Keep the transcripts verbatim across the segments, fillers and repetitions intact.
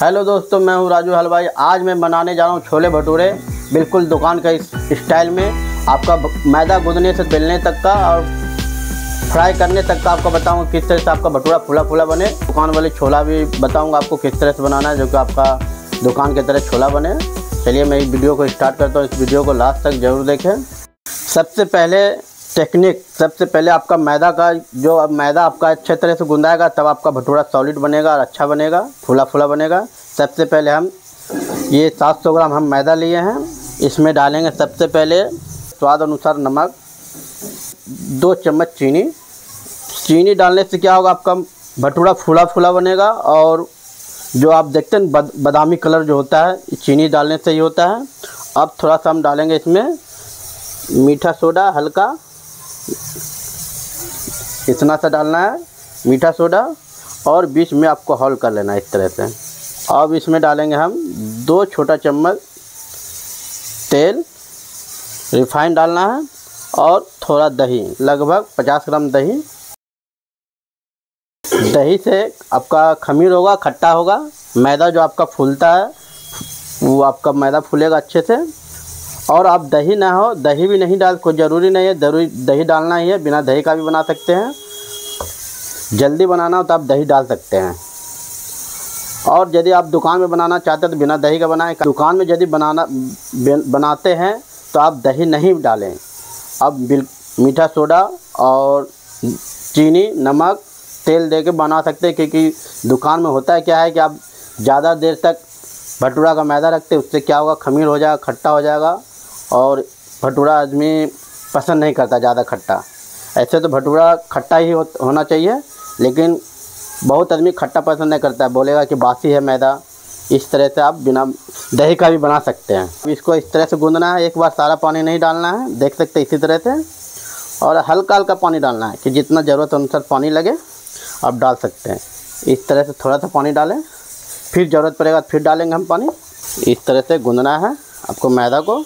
Hello दोस्तों, मैं हूं राजू हलवाई। आज मैं बनाने जा रहा हूं छोले भटूरे, बिल्कुल दुकान का इस स्टाइल में। आपका मैदा गूंदने से बेलने तक का और फ्राई करने तक का आपको बताऊंगा किस तरह से आपका भटूरा फूला फूला बने। दुकान वाले छोला भी बताऊंगा आपको किस तरह से बनाना है, जो कि आपका दुकान की तरह छोला बने। चलिए मैं इस वीडियो को स्टार्ट करता हूँ। इस वीडियो को लास्ट तक ज़रूर देखें। सबसे पहले टेक्निक, सबसे पहले आपका मैदा का जो अब मैदा आपका अच्छे तरह से गूंदाएगा तब आपका भटूरा सॉलिड बनेगा और अच्छा बनेगा, फूला फूला बनेगा। सबसे पहले हम ये सात सौ ग्राम हम मैदा लिए हैं, इसमें डालेंगे सबसे पहले स्वाद अनुसार नमक, दो चम्मच चीनी। चीनी डालने से क्या होगा, आपका भटूरा फूला फूला बनेगा और जो आप देखते हैं बद, बादामी कलर जो होता है चीनी डालने से ही होता है। अब थोड़ा सा हम डालेंगे इसमें मीठा सोडा, हल्का इतना सा डालना है मीठा सोडा, और बीच में आपको हॉल कर लेना है इस तरह से। अब इसमें डालेंगे हम दो छोटा चम्मच तेल, रिफाइंड डालना है, और थोड़ा दही, लगभग पचास ग्राम दही। दही से आपका खमीर होगा, खट्टा होगा। मैदा जो आपका फूलता है वो आपका मैदा फूलेगा अच्छे से। और आप दही ना हो, दही भी नहीं डाल, कोई ज़रूरी नहीं है जरूरी दही डालना ही है, बिना दही का भी बना सकते हैं। जल्दी बनाना हो तो आप दही डाल सकते हैं। और यदि आप दुकान में बनाना चाहते हैं तो बिना दही का बनाएं। दुकान में यदि बनाना बनाते हैं तो आप दही नहीं डालें। अब बिल मीठा सोडा और चीनी, नमक, तेल दे के बना सकते हैं, क्योंकि दुकान में होता है क्या है कि आप ज़्यादा देर तक भटूरा का मैदा रखते, उससे क्या होगा, खमीर हो जाएगा, खट्टा हो जाएगा, और भटूरा आदमी पसंद नहीं करता ज़्यादा खट्टा। ऐसे तो भटूरा खट्टा ही हो, होना चाहिए, लेकिन बहुत आदमी खट्टा पसंद नहीं करता है, बोलेगा कि बासी है मैदा। इस तरह से आप बिना दही का भी बना सकते हैं। इसको इस तरह से गूंदना है, एक बार सारा पानी नहीं डालना है, देख सकते हैं इसी तरह से। और हल्का हल्का पानी डालना है कि जितना ज़रूरत अनुसार पानी लगे आप डाल सकते हैं। इस तरह से थोड़ा सा पानी डालें, फिर ज़रूरत पड़ेगा फिर डालेंगे हम पानी। इस तरह से गूंदना है आपको मैदा को।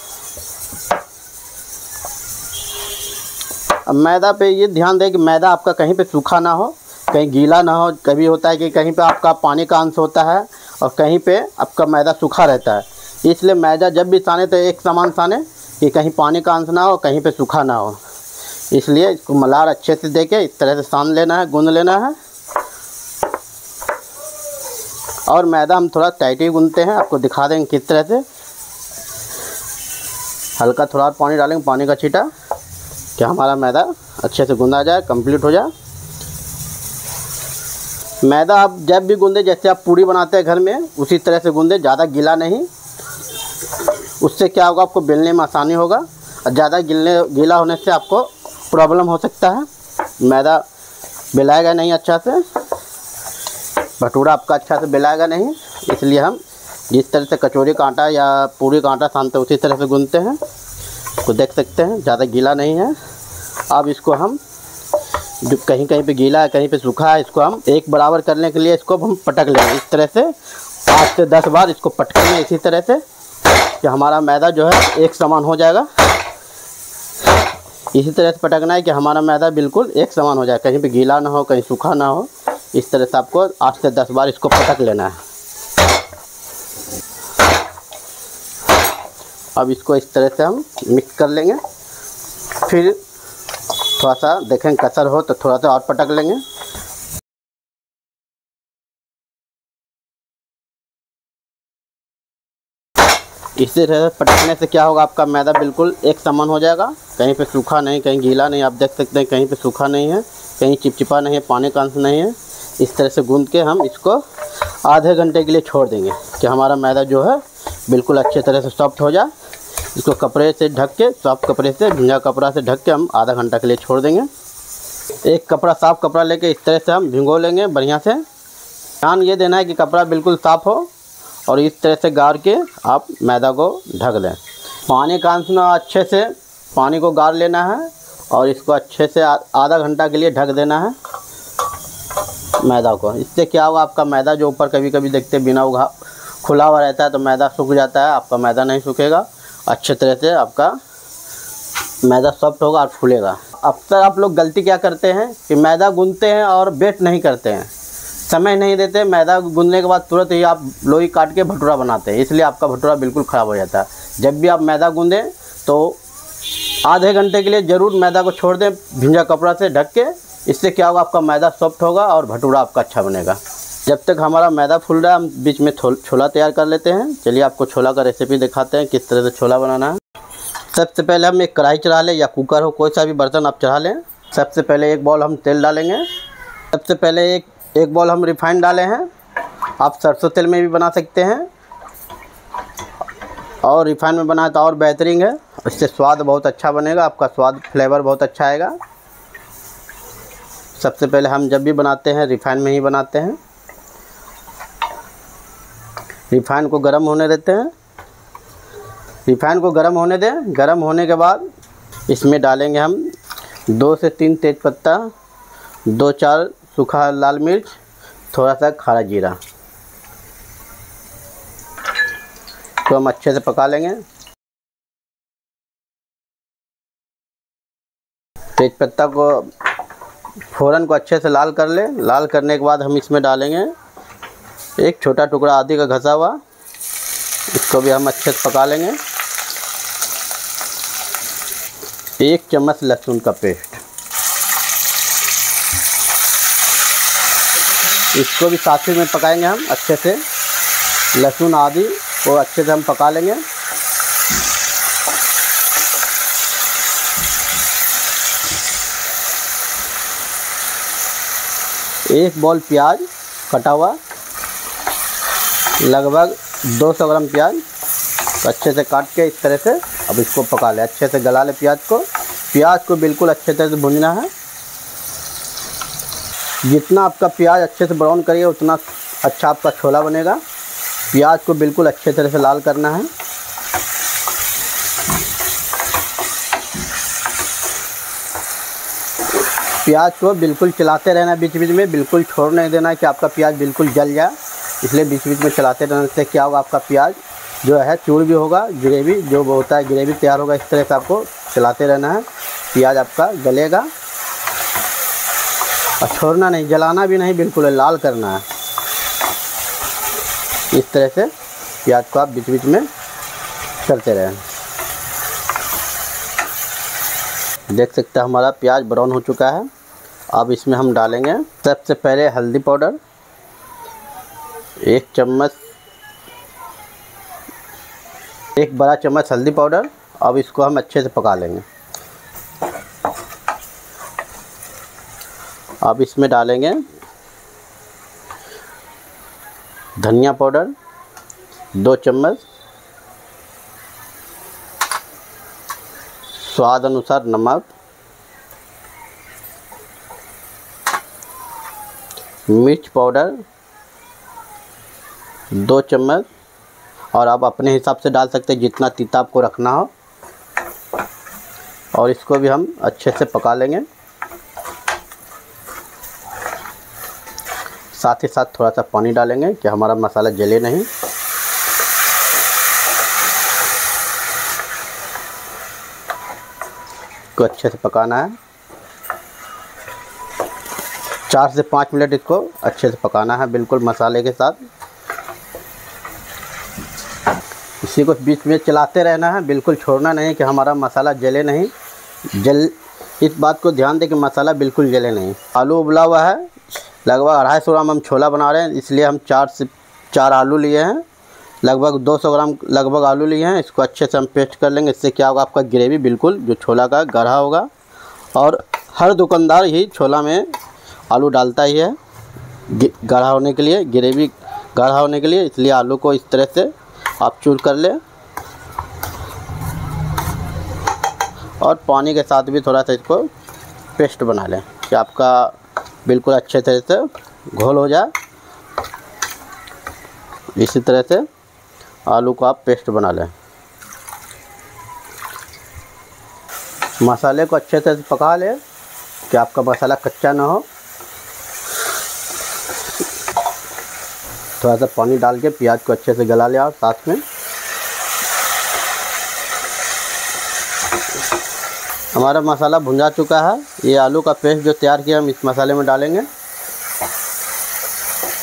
अब मैदा पे ये ध्यान दें कि मैदा आपका कहीं पे सूखा ना हो, कहीं गीला ना हो। कभी होता है कि कहीं पे आपका पानी का अंश होता है और कहीं पे आपका मैदा सूखा रहता है। इसलिए मैदा जब भी साने तो एक समान साने, कि कहीं पानी का अंश ना हो, कहीं पे सूखा ना हो। इसलिए इसको मलार अच्छे से दे के इस तरह से सान लेना है, गूंद लेना है। और मैदा हम थोड़ा टाइट ही गूंदते हैं, आपको दिखा देंगे किस तरह से। हल्का थोड़ा और पानी डालेंगे, पानी का छींटा, कि हमारा मैदा अच्छे से गूंदा जाए, कंप्लीट हो जाए। मैदा आप जब भी गूंदे, जैसे आप पूड़ी बनाते हैं घर में, उसी तरह से गूंदे, ज़्यादा गीला नहीं। उससे क्या होगा, आपको बेलने में आसानी होगा। और ज़्यादा गिलने गीला होने से आपको प्रॉब्लम हो सकता है, मैदा बेलाएगा नहीं अच्छा से, भटूरा आपका अच्छा से बेलाएगा नहीं। इसलिए हम जिस तरह से कचौरी का आटा या पूरी का आटा सानते हैं उसी तरह से गूंदते हैं। तो देख सकते हैं ज़्यादा गीला नहीं है। अब इसको हम जो कहीं कहीं पे गीला है, कहीं पे सूखा है, इसको हम एक बराबर करने के लिए इसको हम पटक लेंगे इस तरह से। आठ से दस बार इसको पटकेंगे इसी तरह से कि हमारा मैदा जो है एक समान हो जाएगा। इसी तरह से पटकना है कि हमारा मैदा बिल्कुल एक समान हो जाए, कहीं पे गीला ना हो, कहीं सूखा ना हो। इस तरह से आपको आठ से दस बार इसको पटक लेना है। अब इसको इस तरह से हम मिक्स कर लेंगे। फिर थोड़ा सा देखें कसर हो तो थोड़ा सा और पटक लेंगे। इसी तरह से पटकने से क्या होगा, आपका मैदा बिल्कुल एक समान हो जाएगा, कहीं पे सूखा नहीं, कहीं गीला नहीं। आप देख सकते हैं कहीं पे सूखा नहीं है, कहीं चिपचिपा नहीं है, पानी का अंश नहीं है। इस तरह से गूंद के हम इसको आधे घंटे के लिए छोड़ देंगे कि हमारा मैदा जो है बिल्कुल अच्छे तरह से सॉफ्ट हो जाए। इसको कपड़े से ढक के, सॉफ्ट कपड़े से, भींगा कपड़ा से ढक के हम आधा घंटा के लिए छोड़ देंगे। एक कपड़ा, साफ़ कपड़ा लेके इस तरह से हम भिगो लेंगे बढ़िया से। ध्यान ये देना है कि कपड़ा बिल्कुल साफ़ हो, और इस तरह से गार के आप मैदा को ढक दें। पानी का अंश ना अच्छे से पानी को गार लेना है, और इसको अच्छे से आधा घंटा के लिए ढक देना है मैदा को। इससे क्या होगा, आपका मैदा जो ऊपर कभी कभी देखते बिना उघा खुला हुआ रहता है तो मैदा सूख जाता है, आपका मैदा नहीं सूखेगा। अच्छे तरह से आपका मैदा सॉफ्ट होगा और फूलेगा। अक्सर आप लोग गलती क्या करते हैं कि मैदा गूंदते हैं और बेट नहीं करते हैं। समय नहीं देते, मैदा गूंदने के बाद तुरंत ही आप लोई काट के भटूरा बनाते हैं, इसलिए आपका भटूरा बिल्कुल ख़राब हो जाता है। जब भी आप मैदा गूंदें तो आधे घंटे के लिए ज़रूर मैदा को छोड़ दें भिंजा कपड़ा से ढक के। इससे क्या होगा, आपका मैदा सॉफ्ट होगा और भटूरा आपका अच्छा बनेगा। जब तक हमारा मैदा फूल रहा है हम बीच में छोला तैयार कर लेते हैं। चलिए आपको छोला का रेसिपी दिखाते हैं किस तरह से छोला बनाना है। सबसे पहले हम एक कढ़ाई चढ़ा लें, या कुकर हो, कोई सा भी बर्तन आप चढ़ा लें। सबसे पहले एक बाउल हम तेल डालेंगे। सबसे पहले एक एक बाउल हम रिफाइंड डाले हैं। आप सरसों तेल में भी बना सकते हैं और रिफाइंड में बनाए तो और बेहतरीन है, इससे स्वाद बहुत अच्छा बनेगा, आपका स्वाद फ्लेवर बहुत अच्छा आएगा। सबसे पहले हम जब भी बनाते हैं रिफाइंड में ही बनाते हैं। रिफाइंड को गर्म होने देते हैं। रिफाइंड को गर्म होने दें। गर्म होने के बाद इसमें डालेंगे हम दो से तीन तेज़पत्ता, दो चार सूखा लाल मिर्च, थोड़ा सा खारा जीरा, तो हम अच्छे से पका लेंगे। तेज़पत्ता को फ़ौरन को अच्छे से लाल कर लें। लाल करने के बाद हम इसमें डालेंगे एक छोटा टुकड़ा आदि का घसा हुआ, इसको भी हम अच्छे से पका लेंगे। एक चम्मच लहसुन का पेस्ट, इसको भी साथ ही में पकाएंगे हम अच्छे से। लहसुन आदि को अच्छे से हम पका लेंगे। एक बॉल प्याज कटा हुआ, लगभग दो सौ ग्राम प्याज अच्छे से काट के इस तरह से अब इसको पका ले, अच्छे से गला ले प्याज को। प्याज को बिल्कुल अच्छे तरह से भूनना है। जितना आपका प्याज अच्छे से ब्राउन करिए उतना अच्छा आपका छोला बनेगा। प्याज को बिल्कुल अच्छे तरह से लाल करना है। प्याज को बिल्कुल चलाते रहना बीच बीच में, बिल्कुल छोड़ नहीं देना कि आपका प्याज बिल्कुल जल जाए, इसलिए बीच बीच में चलाते रहने से क्या होगा, आपका प्याज जो है चूर भी होगा, ग्रेवी जो होता है ग्रेवी तैयार होगा। इस तरह से आपको चलाते रहना है, प्याज आपका गलेगा और छोड़ना नहीं, जलाना भी नहीं, बिल्कुल लाल करना है। इस तरह से प्याज को आप बीच बीच में करते रहें। देख सकते हैं हमारा प्याज ब्राउन हो चुका है। अब इसमें हम डालेंगे सबसे पहले हल्दी पाउडर एक चम्मच, एक बड़ा चम्मच हल्दी पाउडर। अब इसको हम अच्छे से पका लेंगे। अब इसमें डालेंगे धनिया पाउडर दो चम्मच, स्वाद अनुसार नमक, मिर्च पाउडर दो चम्मच, और आप अपने हिसाब से डाल सकते हैं जितना तीता आपको रखना हो। और इसको भी हम अच्छे से पका लेंगे। साथ ही साथ थोड़ा सा पानी डालेंगे कि हमारा मसाला जले नहीं। को अच्छे से पकाना है, चार से पाँच मिनट इसको अच्छे से पकाना है बिल्कुल मसाले के साथ। इसी को बीच में चलाते रहना है, बिल्कुल छोड़ना नहीं कि हमारा मसाला जले नहीं। जल इस बात को ध्यान दें कि मसाला बिल्कुल जले नहीं। आलू उबला हुआ है, लगभग अढ़ाई सौ ग्राम हम छोला बना रहे हैं, इसलिए हम चार से चार आलू लिए हैं, लगभग दो सौ ग्राम लगभग आलू लिए हैं। इसको अच्छे से हम पेस्ट कर लेंगे। इससे क्या होगा, आपका ग्रेवी बिल्कुल जो छोला का गाढ़ा होगा। और हर दुकानदार ही छोला में आलू डालता ही है गाढ़ा होने के लिए, ग्रेवी गाढ़ा होने के लिए, इसलिए आलू को इस तरह से आप चूर कर लें। और पानी के साथ भी थोड़ा सा इसको पेस्ट बना लें कि आपका बिल्कुल अच्छे तरह से घोल हो जाए। इसी तरह से आलू को आप पेस्ट बना लें। मसाले को अच्छे से पका लें कि आपका मसाला कच्चा ना हो। थोड़ा सा पानी डाल के प्याज को अच्छे से गला लें और साथ में हमारा मसाला भुंजा चुका है। ये आलू का पेस्ट जो तैयार किया हम इस मसाले में डालेंगे।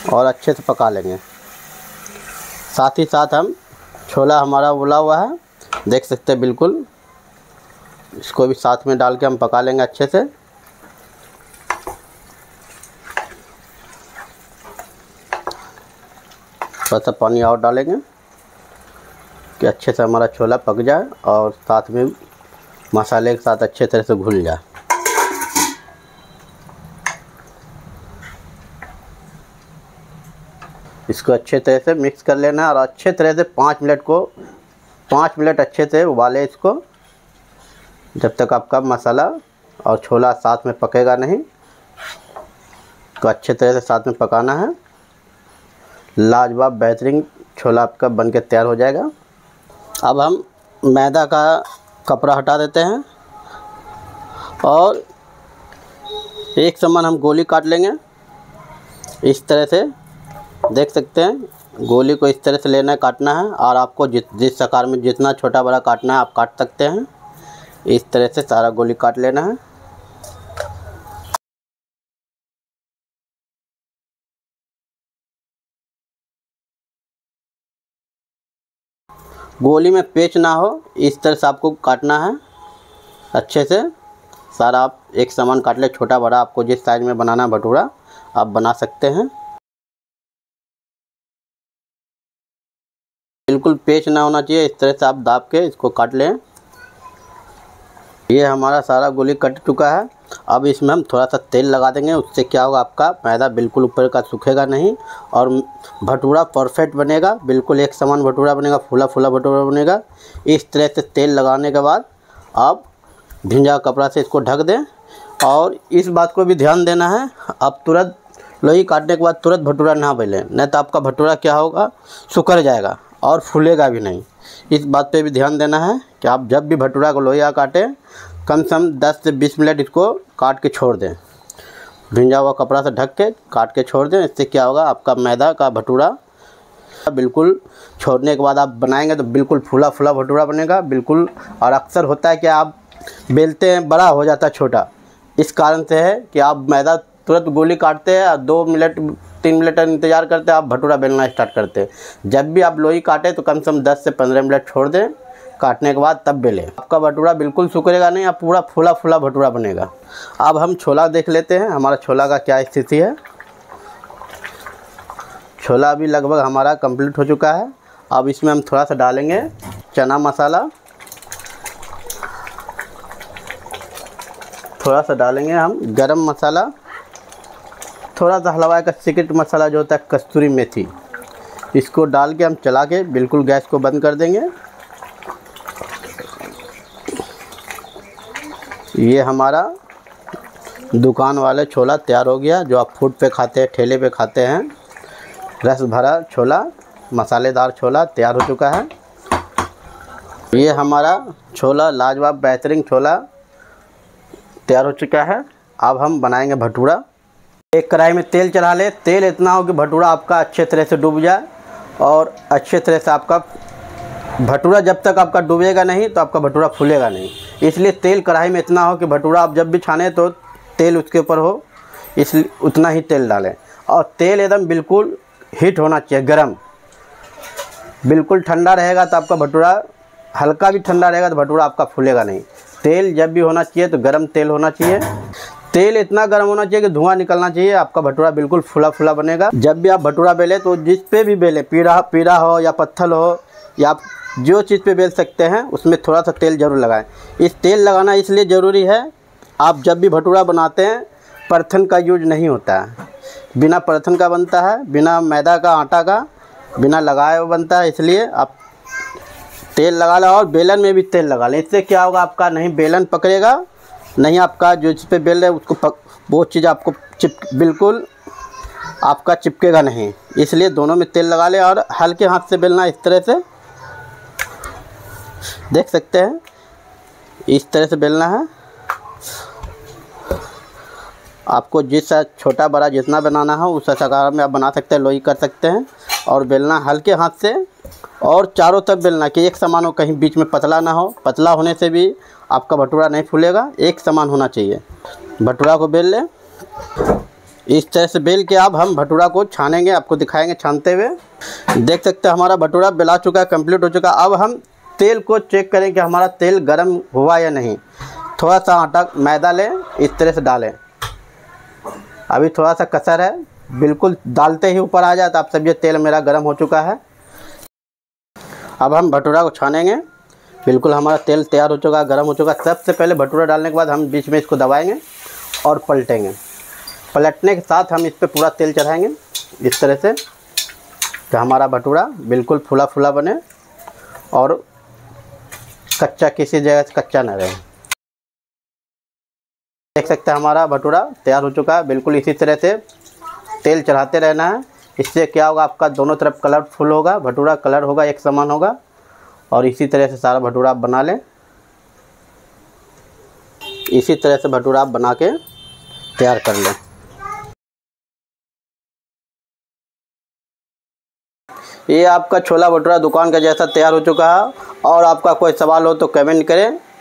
और अच्छे से पका लेंगे। साथ ही साथ हम छोला हमारा उबला हुआ है, देख सकते हैं बिल्कुल, इसको भी साथ में डाल के हम पका लेंगे अच्छे से। थोड़ा सा पानी और डालेंगे कि अच्छे से हमारा छोला पक जाए और साथ में मसाले के साथ अच्छे तरह से घुल जाए। इसको अच्छे तरह से मिक्स कर लेना है और अच्छे तरह से पाँच मिनट को पाँच मिनट अच्छे से उबाले इसको, जब तक आपका मसाला और छोला साथ में पकेगा नहीं। तो अच्छे तरह से साथ में पकाना है। लाजवाब बेहतरीन छोला आपका बनके तैयार हो जाएगा। अब हम मैदा का कपड़ा हटा देते हैं और एक समान हम गोली काट लेंगे। इस तरह से देख सकते हैं, गोली को इस तरह से लेना है, काटना है। और आपको जिस जिस आकार में जितना छोटा बड़ा काटना है आप काट सकते हैं। इस तरह से सारा गोली काट लेना है। गोली में पेच ना हो, इस तरह से आपको काटना है अच्छे से। सारा आप एक समान काट ले, छोटा बड़ा आपको जिस साइज में बनाना है भटूरा आप बना सकते हैं। बिल्कुल पेच ना होना चाहिए, इस तरह से आप दाब के इसको काट लें। ये हमारा सारा गोली कट चुका है। अब इसमें हम थोड़ा सा तेल लगा देंगे, उससे क्या होगा, आपका मैदा बिल्कुल ऊपर का सूखेगा नहीं और भटूरा परफेक्ट बनेगा। बिल्कुल एक समान भटूरा बनेगा, फूला फूला भटूरा बनेगा। इस तरह से तेल लगाने के बाद आप भिंजा कपड़ा से इसको ढक दें। और इस बात को भी ध्यान देना है, आप तुरंत लोई काटने के बाद तुरंत भटूरा ना बेलें, नहीं तो आपका भटूरा क्या होगा, सुखड़ जाएगा और फूलेगा भी नहीं। इस बात पे भी ध्यान देना है कि आप जब भी भटूरा को लोइया काटें, कम से कम दस से बीस मिनट इसको काट के छोड़ दें। भिंजा हुआ कपड़ा से ढक के काट के छोड़ दें। इससे क्या होगा, आपका मैदा का भटूरा बिल्कुल छोड़ने के बाद आप बनाएंगे तो बिल्कुल फूला फूला भटूरा बनेगा बिल्कुल। और अक्सर होता है कि आप बेलते हैं, बड़ा हो जाता है छोटा। इस कारण से है कि आप मैदा तुरंत गोली काटते हैं और दो मिनट तीन मिनट इंतज़ार करते हैं, आप भटूरा बेलना स्टार्ट करते हैं। जब भी आप लोई काटें तो कम से कम दस से पंद्रह मिनट छोड़ दें, काटने के बाद तब बेलें। आपका भटूरा बिल्कुल सूखेगा नहीं, आप पूरा फूला फूला भटूरा बनेगा। अब हम छोला देख लेते हैं, हमारा छोला का क्या स्थिति है। छोला अभी लगभग हमारा कंप्लीट हो चुका है। अब इसमें हम थोड़ा सा डालेंगे चना मसाला, थोड़ा सा डालेंगे हम गरम मसाला, थोड़ा सा हलवाई का सीक्रेट मसाला जो होता है कस्तूरी मेथी। इसको डाल के हम चला के बिल्कुल गैस को बंद कर देंगे। ये हमारा दुकान वाले छोला तैयार हो गया, जो आप फूड पे खाते हैं, ठेले पे खाते हैं। रस भरा छोला, मसालेदार छोला तैयार हो चुका है। ये हमारा छोला लाजवाब बेहतरीन छोला तैयार हो चुका है। अब हम बनाएंगे भटूरा। एक कढ़ाई में तेल चढ़ा ले, तेल इतना हो कि भटूरा आपका अच्छे तरह से डूब जाए और अच्छे तरह से आपका भटूरा, जब तक आपका डूबेगा नहीं तो आपका भटूरा फूलेगा नहीं। इसलिए तेल कढ़ाई में इतना हो कि भटूरा आप जब भी छाने तो तेल उसके ऊपर हो, इसलिए उतना ही तेल डालें। और तेल एकदम बिल्कुल हीट होना चाहिए, गरम। बिल्कुल ठंडा रहेगा तो आपका भटूरा, हल्का भी ठंडा रहेगा तो भटूरा आपका फूलेगा नहीं। तेल जब भी होना चाहिए तो गरम तेल होना चाहिए। तेल इतना गर्म होना चाहिए कि धुआं निकलना चाहिए, आपका भटूरा बिल्कुल फुला फुला बनेगा। जब भी आप भटूरा बेलें तो जिस पे भी बेलें, पीढ़ा पीढ़ा हो या पत्थर हो या आप जो चीज़ पे बेल सकते हैं उसमें थोड़ा सा तेल ज़रूर लगाएं। इस तेल लगाना इसलिए ज़रूरी है, आप जब भी भटूरा बनाते हैं परथन का यूज नहीं होता है, बिना परथन का बनता है, बिना मैदा का आटा का, बिना लगाए हुए बनता है। इसलिए आप तेल लगा लें और बेलन में भी तेल लगा लें। इससे क्या होगा, आपका नहीं बेलन पकड़ेगा, नहीं आपका जो जिस पे बेल रहे उसको पक, वो चीज़ आपको चिप बिल्कुल आपका चिपकेगा नहीं। इसलिए दोनों में तेल लगा लें और हल्के हाथ से बेलना। इस तरह से देख सकते हैं, इस तरह से बेलना है। आपको जिस छोटा बड़ा जितना बनाना हो उस आकार में आप बना सकते हैं, लोई कर सकते हैं। और बेलना हल्के हाथ से और चारों तरफ बेलना कि एक समान हो, कहीं बीच में पतला ना हो। पतला होने से भी आपका भटूरा नहीं फूलेगा, एक समान होना चाहिए। भटूरा को बेल लें इस तरह से बेल के अब हम भटूरा को छानेंगे, आपको दिखाएंगे छानते हुए। देख सकते हैं हमारा भटूरा बेला चुका है, कंप्लीट हो चुका। अब हम तेल को चेक करें कि हमारा तेल गर्म हुआ या नहीं। थोड़ा सा आटा मैदा लें, इस तरह से डालें। अभी थोड़ा सा कसर है, बिल्कुल डालते ही ऊपर आ जाए तो आप समझिए तेल मेरा गर्म हो चुका है। अब हम भटूरा को छानेंगे। बिल्कुल हमारा तेल तैयार हो चुका है, गर्म हो चुका है। सबसे पहले भटूरा डालने के बाद हम बीच में इसको दबाएंगे और पलटेंगे। पलटने के साथ हम इस पर पूरा तेल चढ़ाएंगे इस तरह से कि हमारा भटूरा बिल्कुल फूला फूला बने और कच्चा किसी जगह से कच्चा न रहे। देख सकते हैं हमारा भटूरा तैयार हो चुका है। बिल्कुल इसी तरह से तेल चढ़ाते रहना है। इससे क्या होगा, आपका दोनों तरफ कलरफुल होगा, भटूरा कलर होगा, एक समान होगा। और इसी तरह से सारा भटूरा आप बना लें। इसी तरह से भटूरा आप बना के तैयार कर लें। ये आपका छोला भटूरा दुकान का जैसा तैयार हो चुका है। और आपका कोई सवाल हो तो कमेंट करें।